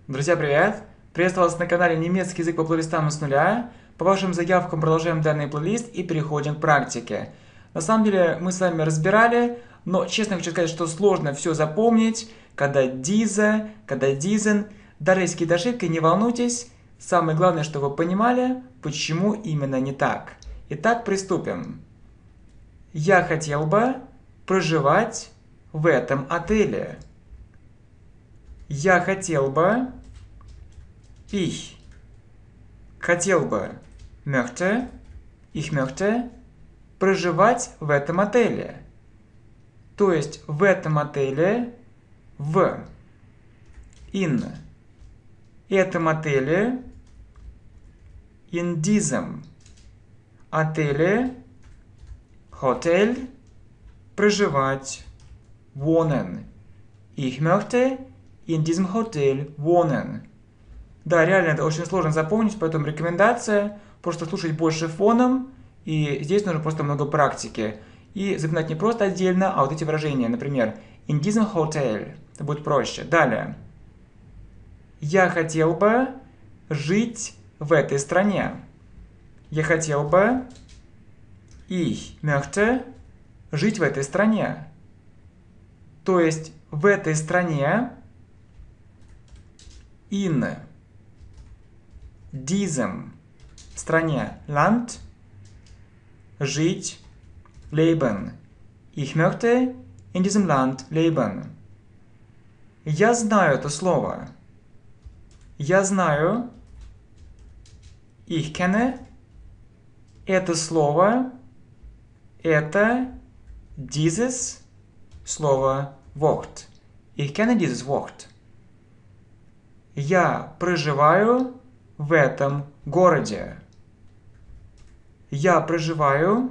Друзья, привет! Приветствую вас на канале «Немецкий язык по плейлистам с нуля». По вашим заявкам продолжаем данный плейлист и переходим к практике. На самом деле мы с вами разбирали, но честно хочу сказать, что сложно все запомнить, когда diese, когда diesen. Даже если какие-то ошибки, не волнуйтесь. Самое главное, чтобы вы понимали, почему именно не так. Итак, приступим. Я хотел бы проживать в этом отеле. Я хотел бы, ich хотел бы, ich möchte проживать в этом отеле. То есть в этом отеле, in этом отеле, in diesem отеле, Hotel, проживать, wohnen. Ich möchte in diesem Hotel wohnen. Да, реально это очень сложно запомнить, поэтому рекомендация просто слушать больше фоном, и здесь нужно просто много практики. И запоминать не просто отдельно, а вот эти выражения. Например, in diesem Hotel. Это будет проще. Далее. Я хотел бы жить в этой стране. Я хотел бы, ich möchte, жить в этой стране. То есть в этой стране, in diesem стране, Land, жить, leben. Ich möchte in diesem Land leben. Я знаю это слово. Я знаю, ich kenne, это слово, это dieses слово Wort. Ich kenne dieses Wort. Я проживаю в этом городе. Я проживаю,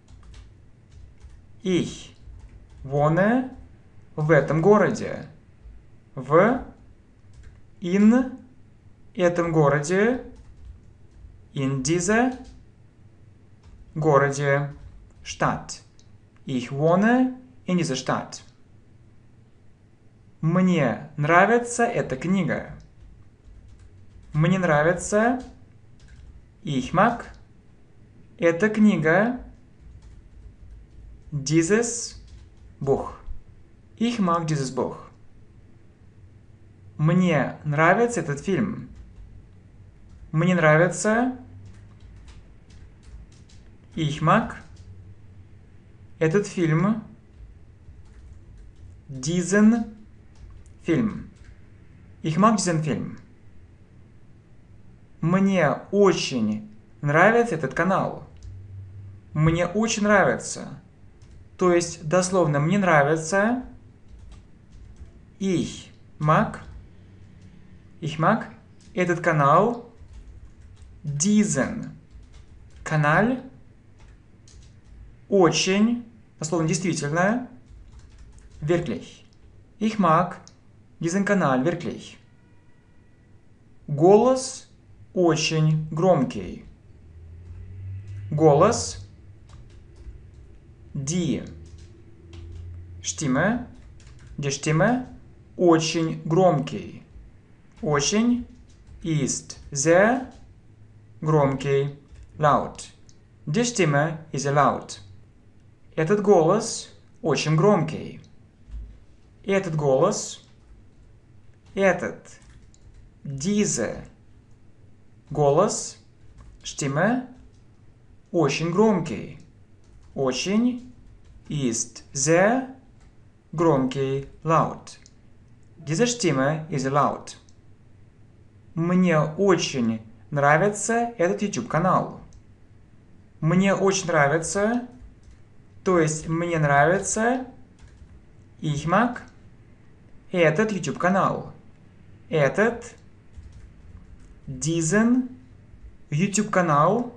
ich wohne в этом городе. In этом городе, in dieser городе, Stadt. Ich wohne in dieser Stadt. Мне нравится эта книга. Мне нравится, ich mag, эта книга, dieses Buch. Ich mag dieses Buch. Мне нравится этот фильм. Мне нравится, ich mag, этот фильм, diesen Film. Ich mag diesen Film. Мне очень нравится этот канал. Мне очень нравится. То есть, дословно, мне нравится, ich mag этот канал, diesen канал, очень, дословно, действительно, wirklich. Ich mag diesen Kanal wirklich. Голос очень громкий. Голос, die Stimme, очень громкий. Очень ist sehr громкий, laut. Die Stimme ist laut. Этот голос очень громкий. Этот голос, diese голос, Stimme, очень громкий. Очень ist sehr громкий, laut. Diese Stimme ist laut. Мне очень нравится этот YouTube-канал. Мне очень нравится, то есть мне нравится, ich mag, этот YouTube-канал. Этот, diesen YouTube-канал,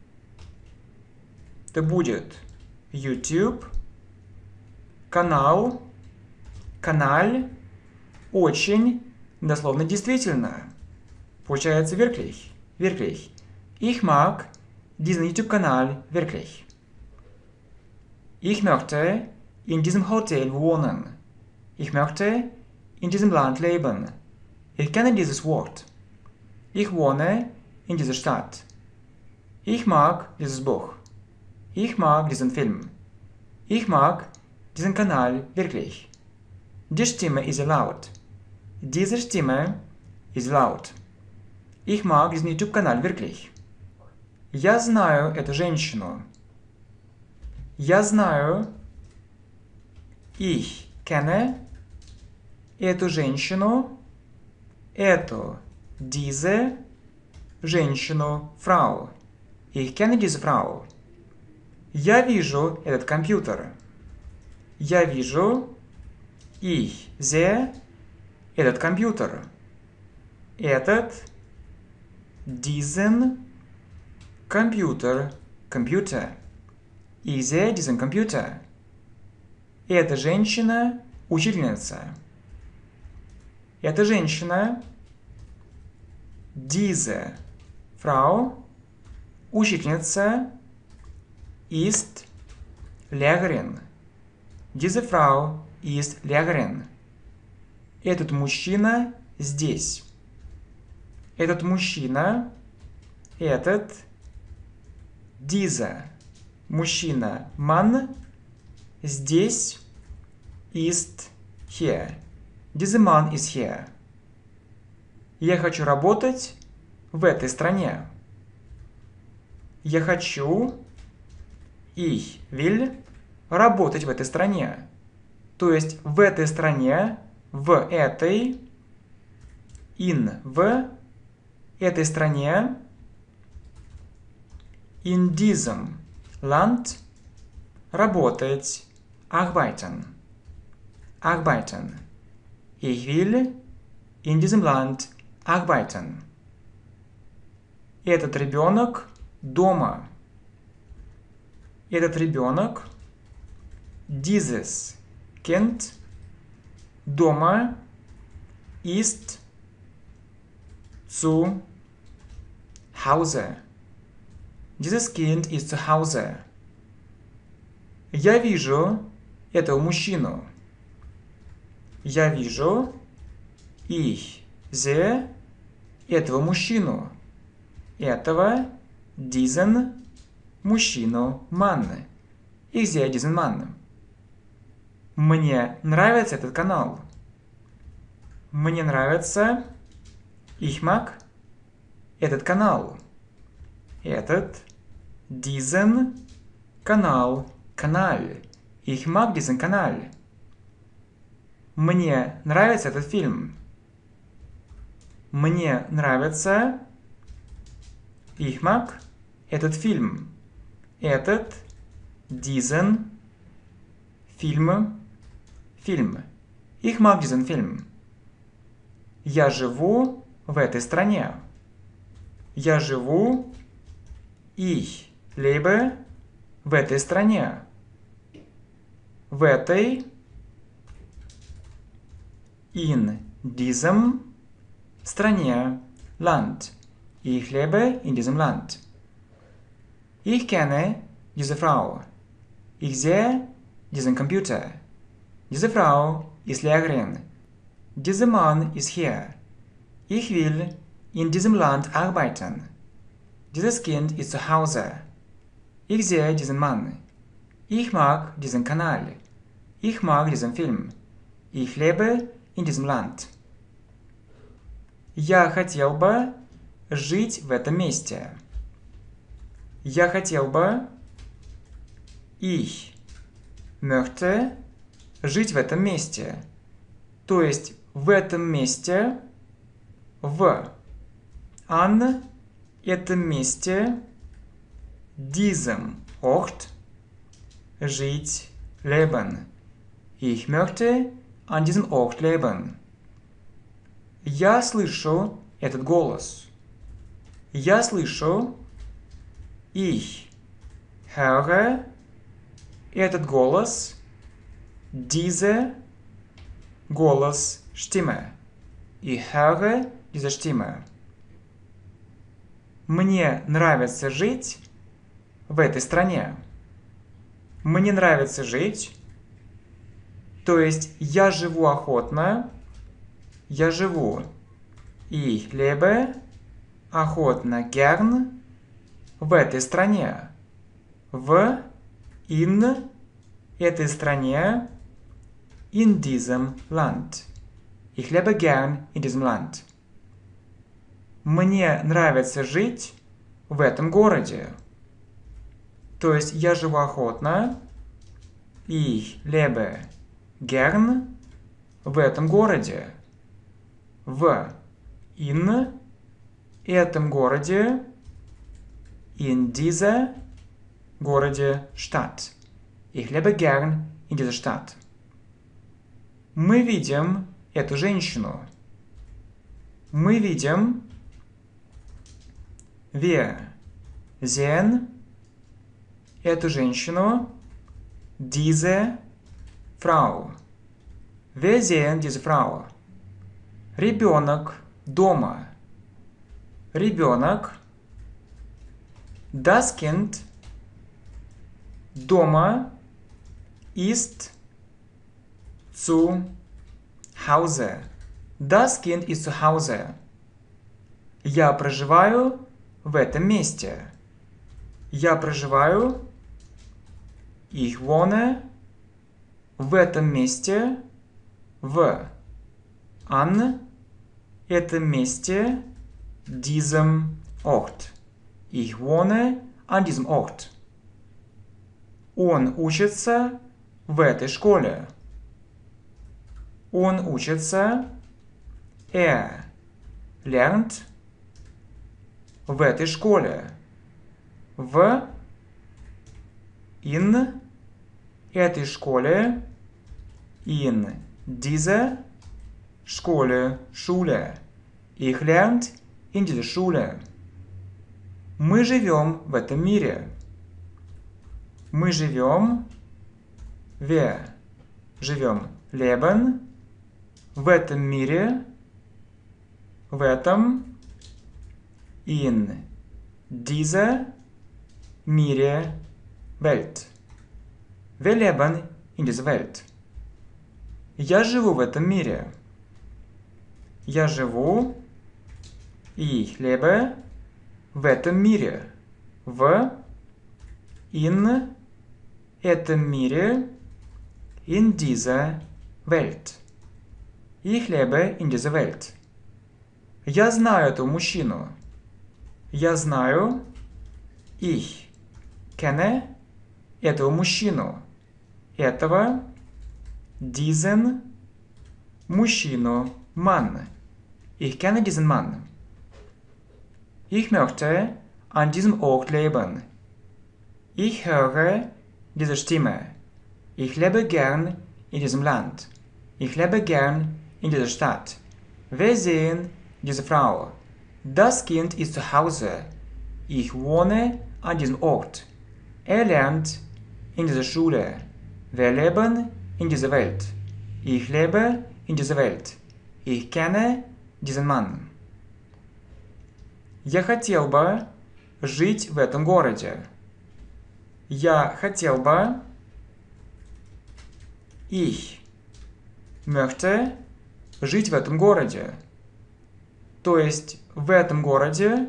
это будет YouTube, канал, каналь, очень, дословно действительно. Получается wirklich, wirklich. Ich mag diesen YouTube-Kanal wirklich. Ich möchte in diesem Hotel wohnen. Ich möchte in diesem Land leben. Ich kenne dieses Wort. Ich wohne in dieser Stadt. Ich mag dieses Buch. Ich mag diesen Film. Ich mag diesen Kanal wirklich. Die Stimme ist laut. Diese Stimme ist laut. Ich mag diesen YouTube-Kanal wirklich. Я знаю эту женщину. Я знаю, ich kenne эту женщину, diese женщину, Frau. Ich kenne diese Frau. Я вижу этот компьютер. Я вижу, ich sehe этот компьютер. Diesen Computer. Ich sehe diesen Computer. Эта женщина – учительница. Эта женщина, diese Frau, учительница, ist Lehrerin. Diese Frau ist Lehrerin. Этот мужчина здесь. Этот мужчина, dieser мужчина, Mann, здесь, ist hier. Dieser Mann ist hier. Я хочу работать в этой стране. Я хочу, ich will, работать в этой стране. То есть в этой стране, в этой, в этой стране, in diesem Land, работать, arbeiten. Arbeiten. Ich will in diesem Land arbeiten. Этот ребенок дома. Этот ребенок, dieses Kind, дома, ist zu Hause. Dieses Kind ist zu Hause. Я вижу этого мужчину. Я вижу, ich sehe этого мужчину. Diesen мужчину, Mann. Ich sehe diesen Mann. Мне нравится этот канал. Мне нравится, ich mag, этот канал. Diesen Kanal, Kanal. Ich mag diesen Kanal. Мне нравится этот фильм. Мне нравится, ich mag, этот фильм. Diesen Film. Ich mag diesen Film. Я живу в этой стране. Я живу, ich lebe, в этой стране. В этой, in diesem, стране, Land. Ich lebe in diesem Land. Ich kenne diese Frau. Ich sehe diesen Computer. Diese Frau ist Lehrerin. Dieser Mann ist hier. Ich will in diesem Land arbeiten. Dieses Kind ist zu Hause. Ich sehe diesen Mann. Ich mag diesen Kanal. Ich mag diesen Film. Ich lebe in diesem Land. Я хотел бы жить в этом месте. Я хотел бы, ich möchte, жить в этом месте. То есть в этом месте, an этом месте, diesem Ort, жить, leben. Ich möchte an diesem Ort leben. Я слышу этот голос. Я слышу, ich höre этот голос, diese голос, Stimme. Ich höre diese Stimme. Мне нравится жить в этой стране. Мне нравится жить, то есть я живу охотно, я живу, Ich lebe охотно, gern в этой стране. In этой стране. In diesem Land. Ich lebe gern in diesem Land. Мне нравится жить в этом городе. То есть я живу охотно. Ich lebe gern в этом городе. In этом городе. In dieser городе Stadt. Ich lebe gern in dieser Stadt. Мы видим эту женщину. Мы видим. Wir sehen эту женщину. Diese Frau. Wir sehen diese Frau. Ребенок дома. Ребенок. Das Kind дома ist zu Hause. Das Kind ist zu Hause. Я проживаю в этом месте. Я проживаю. Ich wohne в этом месте. An этом месте. Diesem Ort. Ich wohne an diesem Ort. Он учится в этой школе. Он учится. Lernt в этой школе. In этой школе. In dieser Schule. Schule. Ich lernt in dieser Schule. Мы живем в этом мире. Мы живем. Wir живем. Leben. В этом мире. В этом. In dieser мире. Welt. Wir leben in dieser Welt. Я живу в этом мире. Я живу. Ich lebe в этом мире. In этом мире. In dieser Welt. Ich lebe in dieser Welt. Я знаю этого мужчину. Я знаю. Ich kenne этого мужчину. Этого. Diesen мужчину. Mann. Ich kenne diesen Mann. Ich möchte an diesem Ort leben. Ich höre diese Stimme. Ich lebe gern in diesem Land. Ich lebe gern in dieser Stadt. Wir sehen diese Frau. Das Kind ist zu Hause. Ich wohne an diesem Ort. Lernt in dieser Schule. Wir leben in dieser Welt. Ich lebe in dieser Welt. Ich kenne diesen Mann. Я хотел бы жить в этом городе. Я хотел бы. Ich möchte жить в этом городе. То есть в этом городе.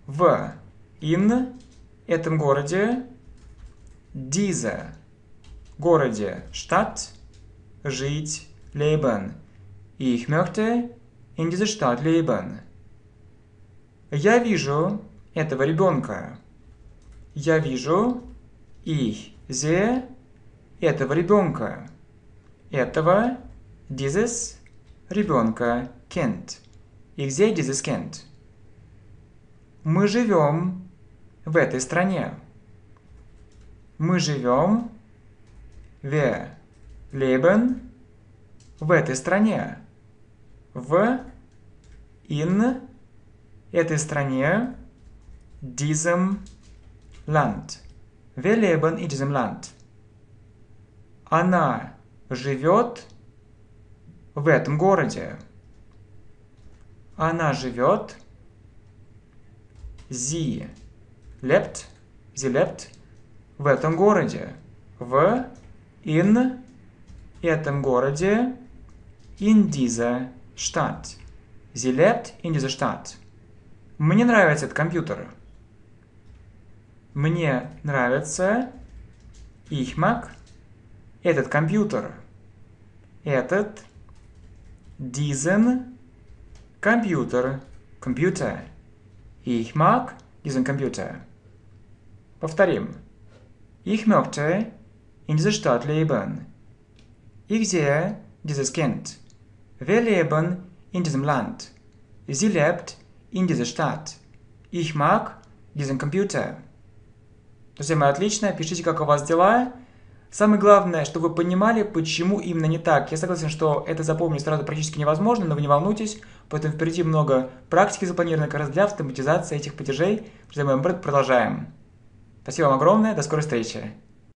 In этом городе. Diese городе. Stadt. Жить. Leben. Ich möchte in dieser Stadt leben. Я вижу этого ребенка. Я вижу. Ich sehe этого ребенка. Этого. Dieses ребенка. Kind. Ich sehe dieses Kind. Мы живем в этой стране. Мы живем. Wir leben в этой стране. In этой стране. Diesem Land. Wir leben in diesem Land. Она живет в этом городе. Она живет. Sie lebt. Sie lebt в этом городе. In этом городе. In dieser Stadt. Sie lebt in dieser Stadt. Мне нравится этот компьютер. Мне нравится, ich mag, этот компьютер. Этот, diesen, компьютер, Computer. Ich mag diesen Computer. Повторим. Ich möchte in dieser Stadt leben. Ich sehe dieses Kind. Wir leben in diesem Land. Sie lebt in dieser Stadt. Ich mag diesen Computer. Друзья мои, отлично. Пишите, как у вас дела. Самое главное, чтобы вы понимали, почему именно не так. Я согласен, что это запомнить сразу практически невозможно, но вы не волнуйтесь, поэтому впереди много практики запланировано как раз для автоматизации этих падежей. Друзья мои, мы продолжаем. Спасибо вам огромное, до скорой встречи.